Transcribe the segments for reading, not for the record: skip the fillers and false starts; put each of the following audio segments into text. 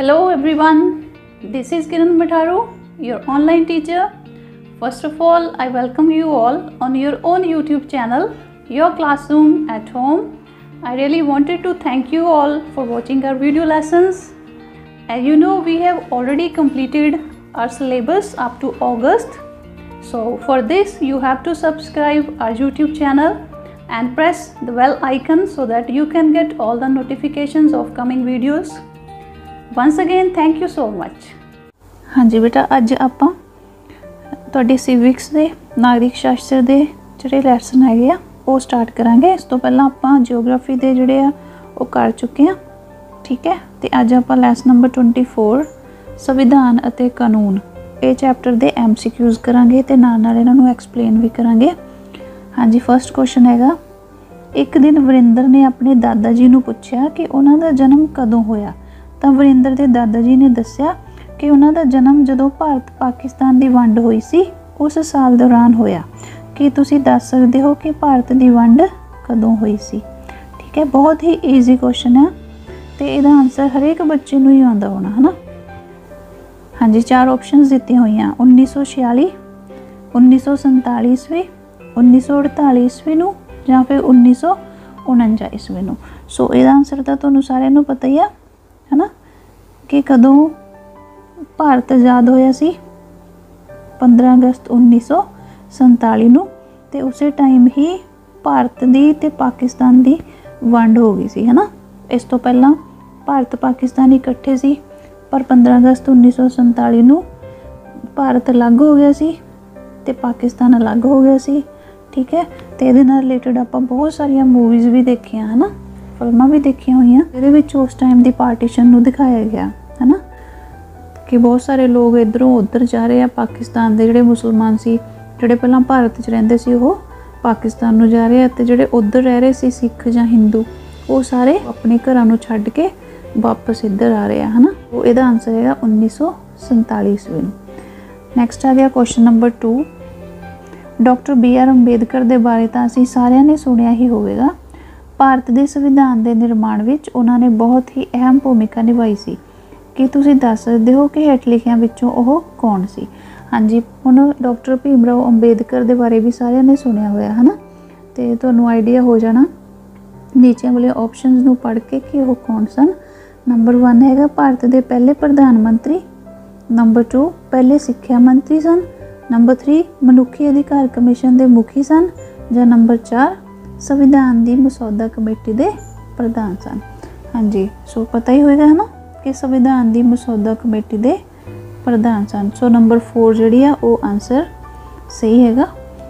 Hello everyone, this is Kiran Matharu, your online teacher. First of all, I welcome you all on your own YouTube channel, Your Classroom at Home. I really wanted to thank you all for watching our video lessons. As you know, we have already completed our syllabus up to August. So for this, you have to subscribe our YouTube channel and press the bell icon so that you can get all the notifications of coming videos. Once again, thank you so much. हाँ जी बेटा, अज आपां तुहाडी civics दे नागरिक शास्त्र दे जिहड़े lesson हैगे आ वो start करांगे। इस तो पहला आपां जियोग्राफी दे जिहड़े आ वो कर चुके हैं, ठीक है। तो अज आपां लैसन नंबर 24 संविधान अते कानून ये चैप्टर दे MCQs करांगे ते नाल नाल इन्हां नूं एक्सप्लेन भी करांगे। हाँ जी, फर्स्ट क्वेश्चन हैगा, एक दिन वरिंदर ने अपने दादा जी नूं पुछया कि उन्हां दा जन्म कदों होया। तो वरिंदर के दादा जी ने दस्या कि उन्हां दा जन्म जदों भारत पाकिस्तान की वंड हुई सी उस साल दौरान होया। कि तुसी दस सकते हो कि भारत की वंड कदों हुई सी, ठीक है। बहुत ही ईजी क्वेश्चन है तो इसका आंसर हरेक बच्चे नूं ही आउंदा होना, है ना। हाँ जी, चार ऑप्शनस दित्तियां होईयां, 1946, 1947 ईस्वी, 1948 ईस्वी नूं जां फिर 1949 ईस्वी नूं। सो इसका आंसर तो तुहानूं सारिआं नूं पता ही है ना कि कदों भारत आज़ाद होया सी, 15 अगस्त 1947 नूं ते उसे टाइम ही भारत दी ते पाकिस्तान दी वंड हो गई सी, है ना। इस तो पहला भारत पाकिस्तान इकट्ठे सी पर 15 अगस्त 1947 नूं भारत अलग हो गया सी ते पाकिस्तान अलग हो गया सी, ठीक है। तो ये रिलेटेड आपां बहुत सारिया मूवीज़ भी देखियां, है ना, फिल्मां भी देखियां होईयां जिहदे विच उस टाइम दी पार्टीशन नूं दिखाया गया, है ना, कि बहुत सारे लोग इधरों उधर जा रहे हैं। पाकिस्तान दे जिहड़े मुसलमान सी जिहड़े पहलां भारत च रहिंदे सी वो पाकिस्तान नूं जा रहे ते जिहड़े उधर रह रहे सी सिख जां हिंदू वो सारे अपने घरां नूं छड्ड के वापस इधर आ रहे हैं, है ना। वो इहदा आंसर है 1947 ईस्वी। नैक्सट आ गया question number 2, doctor BR Ambedkar के बारे तो असीं सारिਆਂ ने सुनिया ही होवेगा। भारत के संविधान के निर्माण विच उन्हां ने बहुत ही अहम भूमिका निभाई सी। कि तुसीं दस सकदे हो कि हेठ लिखियां विचों ओह कौन सी। हाँ जी, हुण डॉक्टर भीमराव अंबेडकर के बारे भी सारिਆਂ ने सुनिया होया, है ना। तो तुहानूं आइडिया हो जाना नीचे वाले ऑप्शनस नूं पढ़ के कि वो कौन सन। नंबर 1 हैगा भारत के पहले प्रधानमंत्री, नंबर 2 पहले सिक्ख्या मंत्री सन, नंबर 3 मनुखी अधिकार कमीशन के मुखी सन, ਜਾਂ नंबर 4 संविधान की मसौदा कमेटी के प्रधान सन। हाँ जी, सो पता ही होएगा, है ना, कि संविधान की मसौदा कमेटी के प्रधान सन। सो नंबर 4 जी है वो आंसर सही हैगा।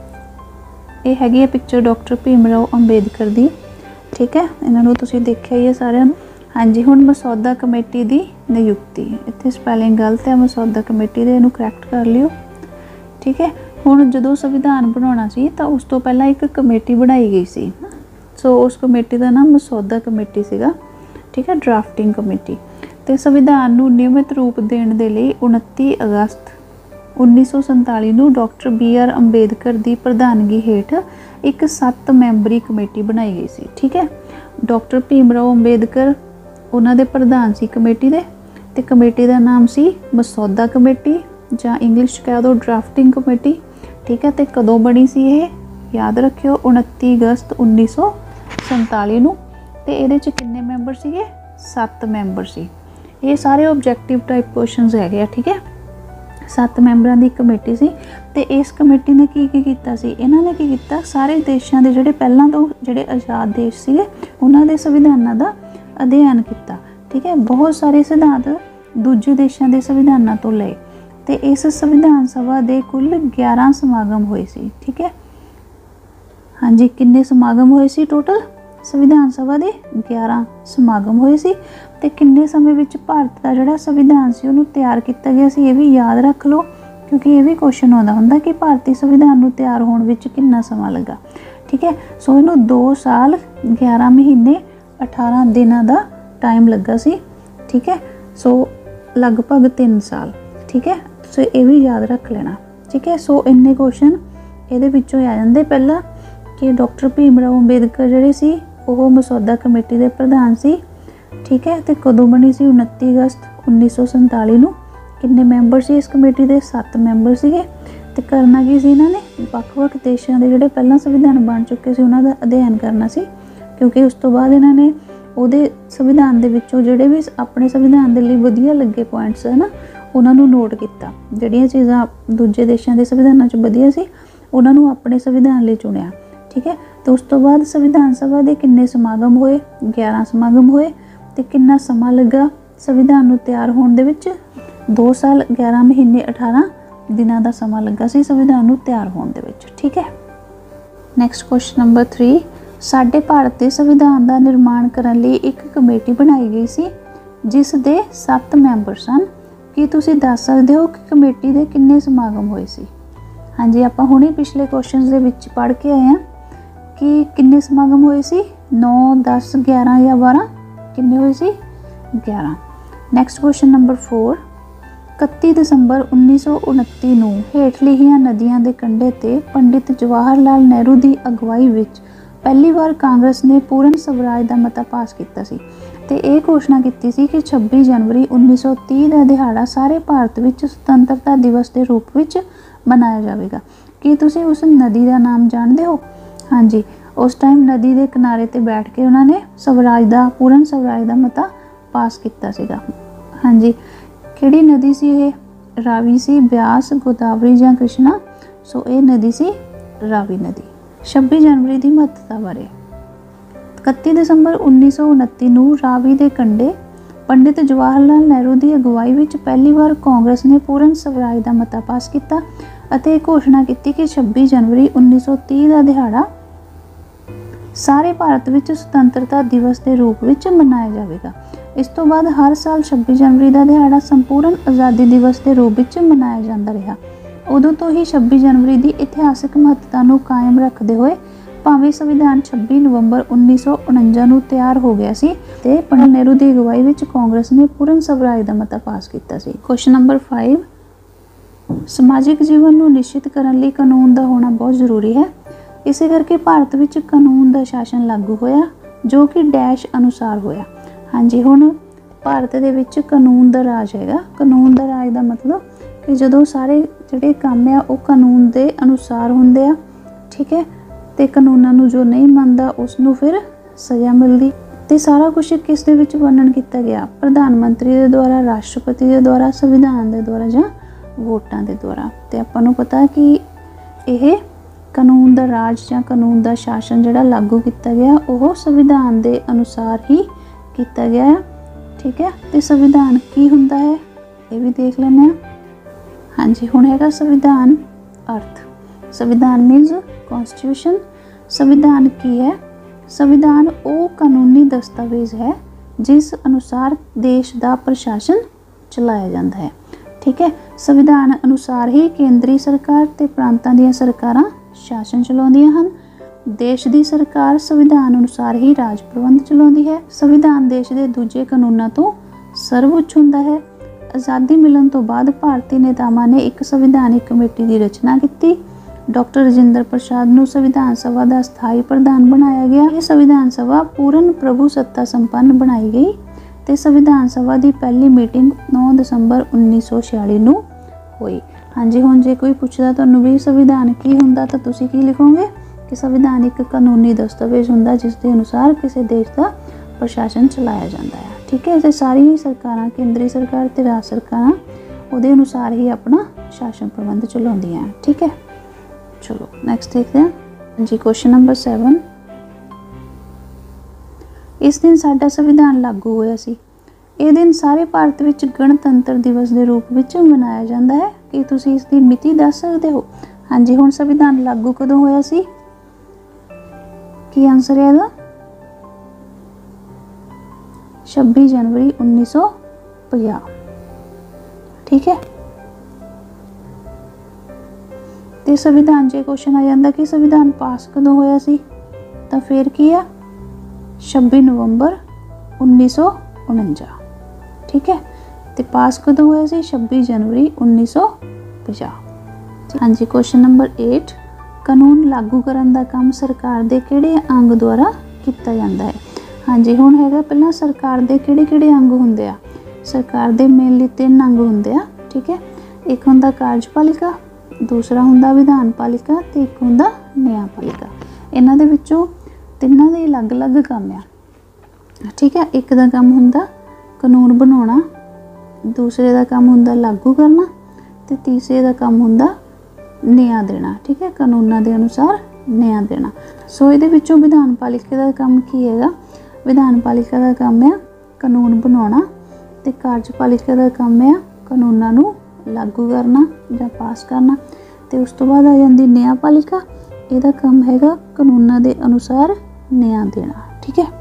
ये हैगी पिक्चर डॉक्टर भीमराव अंबेडकर की, ठीक है। इन्होंने तुसीं देखिया ही है सारिਆਂ ਨੂੰ। हाँ जी, हुण मसौदा कमेटी की नियुक्ति, इत्थे स्पैलिंग गलत है, मसौदा कमेटी दे इहनूं करैक्ट कर लिओ, ठीक है। हुण जदों संविधान बनाउणा सी तां उस तो पहलां एक कमेटी बनाई गई सी। सो उस कमेटी का नाम मसौदा कमेटी सीगा, ठीक है, ड्राफ्टिंग कमेटी। तो संविधान नूं नियमित रूप देण दे लई 29 अगस्त 1947 नूं डॉक्टर BR अंबेडकर की प्रधानगी हेठ एक 7 मैंबरी कमेटी बनाई गई सी, ठीक है। डॉक्टर भीमराव अंबेडकर उन्हां दे प्रधान सी कमेटी दे, ते कमेटी का नाम सी मसौदा कमेटी जां इंग्लिश कह दो ड्राफ्टिंग कमेटी, ठीक है। तो कदों बनी सी ये याद रखियो 29 अगस्त 1947 नूं। ते इहदे च किन्ने मैंबर सीगे, 7 मैंबर सी। ये सारे ऑब्जैक्टिव टाइप क्वेश्चनस है, ठीक है। 7 मैंबरां दी कमेटी सी ते इस कमेटी ने की कीता सी, इन्हां ने की कीता सारे देशां दे जिहड़े पहलां तो जिहड़े आज़ाद देश सीगे उन्हां दे संविधानां दा अध्ययन किया, ठीक है। बहुत सारे सिद्धांत दूजे देशों के संविधानों तो लए ते इस संविधान सभा के कुल 11 समागम हुए सी, ठीक है। हाँ जी, किन्ने समागम हुए सी टोटल, संविधान सभा के 11 समागम हुए सी। ते किन्ने समय विच भारत का जिहड़ा संविधान सी उहनूं तैयार किया गया सी, ये भी याद रख लो क्योंकि ये भी क्वेश्चन आउंदा हुंदा कि भारतीय संविधान नूं तैयार होने विच कितना समा लगा, ठीक है। सो इहनूं 2 साल 11 महीने 18 दिनों का टाइम लगा सी, ठीक है। सो लगभग 3 साल, ठीक है। सो ये भी याद रख लेना, ठीक है। सो इन्ने क्वेश्चन ये विचों आ जाते। पहला कि डॉक्टर भीमराव अंबेडकर जिहड़े सी वो मसौदा कमेटी के प्रधान सी, ठीक है। तो कदों बनी सी 29 अगस्त 1947 ਨੂੰ। किन्ने मैंबर सी इस कमेटी के? 7 मैंबर सीगे। ते करना की सी इन्होंने? ਵੱਖ-ਵੱਖ देशों के जिहड़े पहलां संविधान बन चुके सी उन्हां दा अध्ययन करना सी, क्योंकि उस तो बाद इन्होंने ਉਹਦੇ संविधान दे विचों जिहड़े भी अपने संविधान दे लई वधिया लगे पॉइंट्स है ना उन्हां नूं नोट किया। जिहड़ियां चीज़ां दूजे देशों के संविधानों च वधिया सी उन्हां नूं अपने संविधान लई चुनिया। ठीक है। तो उस तो बाद संविधान सभा के किन्ने समागम होए? 11 समागम होए। तो किन्ना समा लगा संविधान नूं तैयार होने दे विच? 2 साल 11 महीने 18 दिनों का समा लगा सी संविधान नूं तैयार होने दे विच। ठीक है। नैक्सट क्वेश्चन नंबर 3, साडे भारत के संविधान का निर्माण करने लई एक कमेटी बनाई गई सी जिस दे 7 मैंबर सन। की तुसीं दस सकदे हो कि कमेटी के किन्ने समागम होए सी? हाँ जी, आपां हुणे पिछले क्वेश्चन दे विच पढ़ के आए हैं कि किन्ने समागम होए सी? 9, 10, 11 या 12? किन्ने होए सी? 11। नैक्सट क्वेश्चन नंबर 4, 31 दसंबर 1929 नूं हेठ लिखियां नदियां दे कंढे ते पंडित जवाहर लाल नेहरू की अगवाई विच पहली बार कांग्रेस ने पूर्ण स्वराज का मता पास किया सी ते यह घोषणा की सी कि 26 जनवरी 1930 का दिहाड़ा सारे भारत विच सुतंत्रता दिवस के रूप में मनाया जाएगा। कि तुसीं उस नदी का नाम जानते हो? हाँ जी, उस टाइम नदी के किनारे ते बैठ के उन्होंने स्वराज का पूर्ण स्वराज का मता पास किया सीगा। हाँ जी, किहड़ी नदी सी ये? रावी सी, ब्यास, गोदावरी या कृष्णा? सो ये नदी सी रावी नदी। 26 जनवरी की महत्ता बारे, 31 दसंबर 1929 नूं रावी के कंढे पंडित जवाहर लाल नेहरू की अगवाई विच पहली बार कांग्रेस ने पूर्ण स्वराज का मता पास किया अते घोषणा की कि 26 जनवरी 1930 का दिहाड़ा सारे भारत विच सुतंत्रता दिवस के रूप में मनाया जाएगा। इस तो बाद हर साल 26 जनवरी का दिहाड़ा संपूर्ण आज़ादी दिवस के रूप में मनाया जाता रहा। उदों तो ही 26 जनवरी की इतिहासिक महत्ता को कायम रखते हुए भावें संविधान 26 नवंबर 1949 नूं तैयार हो गया सी ते पंडित नेहरू की अगवाई विच कांग्रेस ने पूर्ण स्वराज का मता पास किया सी। क्वेश्चन नंबर 5, समाजिक जीवन को निश्चित करने लई कानून का होना बहुत जरूरी है। इस करके भारत विच कानून का शासन लागू होया जो कि डैश अनुसार होया। हाँ जी, हुण भारत दे विच कानून का राज हैगा। कानून का राज का मतलब कि जदों सारे जिहड़े काम आ वो कानून के अनुसार हुंदे आ। ठीक है। तो कानूनों नूं जो नहीं मनदा उसनूं फिर सज़ा मिलती। तो सारा कुछ किस दे विच वर्णन किया गया? प्रधानमंत्री के द्वारा, राष्ट्रपति के द्वारा, संविधान के द्वारा या वोटां के द्वारा। तो आपां नूं पता कि यह कानून का राज या कानून का शासन जिहड़ा लागू किया गया वह संविधान के अनुसार ही किया गया है। ठीक है। तो संविधान की हुंदा है ये भी देख लेने। हाँ जी, हुण हैगा संविधान अर्थ। संविधान मीनस कॉन्स्टिट्यूशन। संविधान की है? संविधान वो कानूनी दस्तावेज है जिस अनुसार देश का प्रशासन चलाया जाता है। ठीक है। संविधान अनुसार ही केंद्रीय सरकार ते प्रांतां ਦੀਆਂ सरकारां शासन चलाउंदियां हन। देश की सरकार संविधान अनुसार ही राज प्रबंध चलाउंदी है। संविधान देश के दूजे कानूनों तो सर्वोच्च हुंदा है। आज़ादी मिलन तो बाद भारतीय नेतावां ने एक संविधानिक कमेटी की रचना की। डॉक्टर राजेंद्र प्रसाद नूं संविधान सभा का स्थाई प्रधान बनाया गया। यह संविधान सभा पूर्ण प्रभु सत्ता संपन्न बनाई गई तो संविधान सभा की पहली मीटिंग 9 दसंबर 1946 नूं हुई। हाँ जी, हुण जे कोई पूछदा तुहानूं भी संविधान की हुंदा तो तुसीं की लिखोगे कि संविधान एक कानूनी दस्तावेज हुंदा जिसके अनुसार किसी देश का प्रशासन चलाया जाता है। ठीक है। तो सारी सरकारां, केंद्रीय सरकार ते राज्य सरकारां उहदे अनुसार ही अपना शासन प्रबंध चलाउंदियां हैं। ठीक है। चलो नैक्सट देखते हैं जी। क्वेश्चन नंबर 7, इस दिन साडा संविधान लागू होया सी। ये दिन सारे भारत विच गणतंत्र दिवस के रूप में मनाया जाता है। कि तुसीं इसकी मिति दस सकते हो? हाँ जी, हुण संविधान लागू कदों होया सी? की आंसर है इसदा? 26 जनवरी 1950। ठीक है। तो संविधान जे क्वेश्चन आ जाता कि संविधान पास कदों होया सी तो फिर की है 26 नवंबर 1949। ठीक है। तो पास कदों होया सी? 26 जनवरी 1950। हाँ जी। क्वेश्चन नंबर 8, कानून लागू करन दा काम सरकार दे किहड़े अंग द्वारा किया जाता है? हाँ जी, हुण हैगा पहला सरकार दे किहड़े-किहड़े अंग हुंदे आ सरकार दे मेनली 3 अंग हुंदे आ, ठीक है। एक हुंदा कार्यपालिका, दूसरा हुंदा विधानपालिका ते एक हुंदा न्यायपालिका। इन्हां दे विचों तिन्हां दे अलग-अलग काम आ, ठीक है। एक दा काम हुंदा कानून बनाउणा, दूसरे दा काम हुंदा लागू करना ते तीसरे दा काम हुंदा न्याय देना, ठीक है, कानूनां दे अनुसार न्याय देना। सो इहदे विचों विधानपालिका दा काम की हैगा? विधानपालिका दा काम है कानून बनाउणा ते कार्यपालिका दा काम है कानूनां नूं लागू करना जां पास करना। ते उस तो बाद आ जांदी न्यायपालिका, इहदा काम हैगा कानूनां दे अनुसार न्याय देना, ठीक है।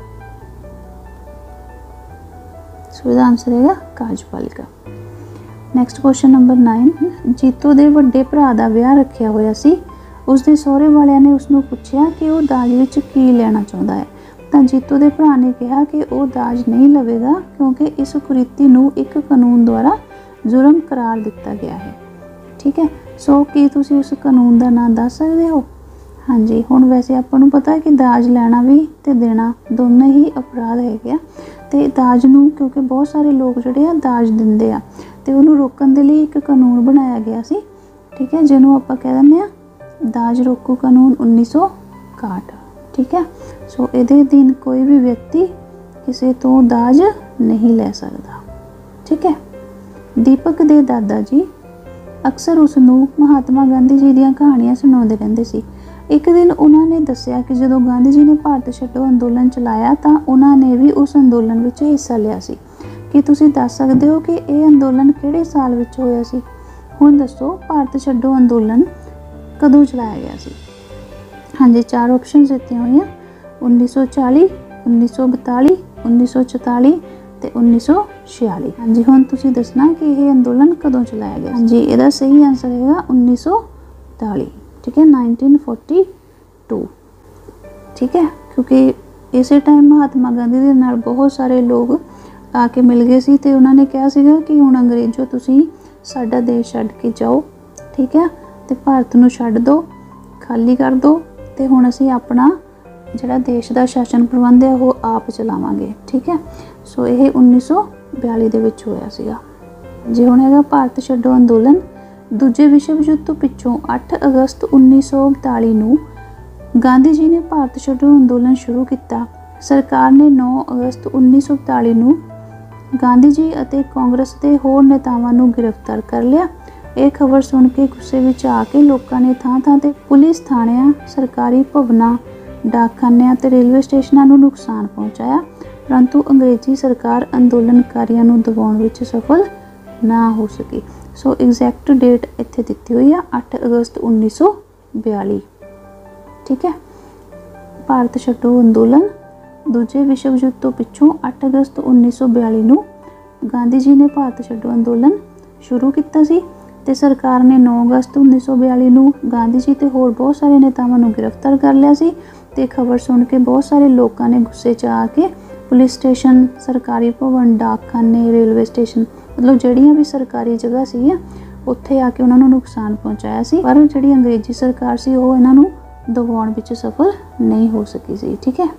सो इहदा आंसर हैगा कार्यपालिका। नैक्सट क्वेश्चन नंबर 9, जीतो दे वड्डे भरा दा विआह रखिया होया सी, उसदे सहुरे वालियां ने उसनूं पुछया कि वह दाज विच की लेना चाहुंदा है। तां जीतो दे भरा ने कहा कि वह दाज नहीं लवेगा क्योंकि इस कुरीति नूं एक कानून द्वारा जुर्म करार दिता गया है, ठीक है। सो की तुसीं उस कानून का नाम दस सकते हो? हाँ जी, हुण वैसे आपां नूं पता है कि दाज लैना भी ते देना दोनों ही अपराध हैगे आ। ते दाज नूं क्योंकि बहुत सारे लोग जिहड़े आ दाज दिंदे आ ते उहनूं रोकण दे लई एक कानून बनाया गया सी, ठीक है, जिहनूं आपां कह दिंदे आ दाज रोकू कानून 1961, ठीक है। सो इहदे अधीन कोई भी व्यक्ति किसी तो दाज नहीं ले सकता, ठीक है। दीपक दे दादा जी अक्सर उसनूं महात्मा गांधी जी दीयां कहानियां सुणाउंदे रहिंदे सी। एक दिन उन्होंने दस्सिया कि जदों गांधी जी ने भारत छड्डो अंदोलन चलाया तो उन्होंने भी उस अंदोलन विच हिस्सा लिया सी। कि तुसीं दस सकदे हो कि यह अंदोलन किहड़े साल विच होया सी? हुण दसो भारत छड्डो अंदोलन कदों चलाया गया सी? हाँ जी, 4 ऑप्शन दित्तियां होईयां, 1940, 1942, 1944 ते 1946। हाँ जी, हुण तुसीं दसना कि यह अंदोलन कदों चलाया गया? हाँ जी, इहदा सही आंसर हैगा 1942, ठीक है, 1942, ठीक है। क्योंकि इसे टाइम महात्मा गांधी दे नाल बहुत सारे लोग आके मिल गए सी ते उन्होंने कहा सीगा कि हुण अंग्रेजों तुसीं साडा देश छड्ड के जाओ, ठीक है, ते भारत नूं छड्ड दो, खाली कर दो ते हुण असीं अपना जिहड़ा देश दा शासन प्रबंध है वो आप चलावांगे, ठीक है। सो यह 1942 दे विच होया सीगा जी। हुण हैगा भारत छड्डो अंदोलन। दूजे विश्व युद्ध तो पिछों 8 अगस्त 1942 नूं गांधी जी ने भारत छड्डो अंदोलन शुरू किया। सरकार ने 9 अगस्त 1942 नूं गांधी जी ਅਤੇ कांग्रेस के होर नेतावां नूं गिरफ्तार कर लिया। यह खबर सुन के गुस्से विच आके लोगों ने थां-थां ते पुलिस थाणिਆਂ, सरकारी भवनां, डाकखानिਆਂ ते रेलवे स्टेशनां नूं नुकसान पहुँचाया, परंतु अंग्रेजी सरकार अंदोलनकारियों नूं दबाउण विच सफल ना हो सकी। सो एग्जैक्ट डेट इत्थे दित्ती हुई है 8 अगस्त 1942, ठीक है। भारत छड्डो अंदोलन दूजे विश्व युद्ध तो पिछों 8 अगस्त 1942 नूं गांधी जी ने भारत छड्डो अंदोलन शुरू किया सी ते सरकार ने 9 अगस्त 1942 नूं गांधी जी ते होर बहुत सारे नेतावां नूं गिरफ्तार कर लिया सी। ते खबर सुन के बहुत सारे लोगों ने गुस्से च आके पुलिस स्टेशन, सरकारी भवन, डाकखाने, रेलवे स्टेशन, मतलब जिहड़ियां भी सरकारी जगह सी उत्थे आके उन्हां नूं नुकसान पहुँचाया सी, पर जिहड़ी अंग्रेजी सरकार सी वो इन्हां नूं दबाउण विच सफल नहीं हो सकी सी, ठीक है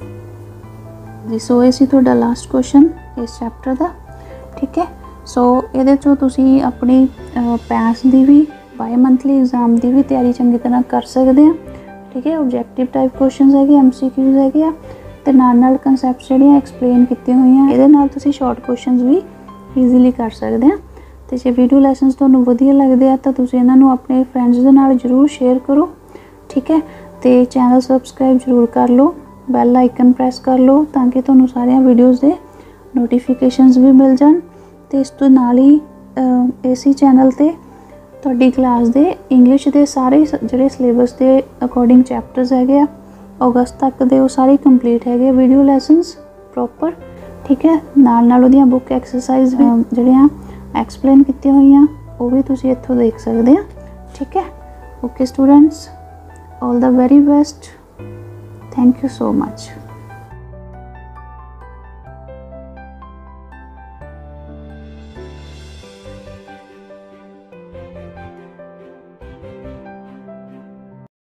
जी। सो ये सी तुहाडा लास्ट क्वेश्चन इस चैप्टर का, ठीक है। सो ये चो तुसी अपनी पैंस की भी बाई मंथली एग्जाम की भी तैयारी चंगी तरह कर सकते हैं, ठीक है। ऑब्जैक्टिव टाइप क्वेश्चन है, MCQs है, तो नाल कंसैप्ट जिहड़ियां एक्सप्लेन कीतियां होईयां इहदे नाल तुसी शॉर्ट क्वेश्चन भी ईजीली कर सकते हैं। तो जे वीडियो लैसनस तुहानूं वधिया लगदे आ तां तुसी इन्हां नूं अपने फ्रेंड्स दे नाल जरूर शेयर करो, ठीक है। तो चैनल सबसक्राइब जरूर कर लो, बैल आइकन प्रेस कर लो ताकि तुहानूं सारियां वीडियोज़ दे नोटिफिकेशनस भी मिल जान। तो इस तो नाल ही इसी चैनल ते तुहाडी क्लास दे इंग्लिश दे सारे जिहड़े सिलेबस के अकॉर्डिंग चैप्टर्स है अगस्त तक दे वो सारे कंप्लीट है वीडियो लैसनस प्रॉपर, ठीक है। नाल उहदियां बुक एक्सरसाइज भी जिहड़ियां एक्सप्लेन कीतियां होईयां वो भी तुसीं इत्थों देख सकते हैं, ठीक है। Okay students, all the very best, thank you so much.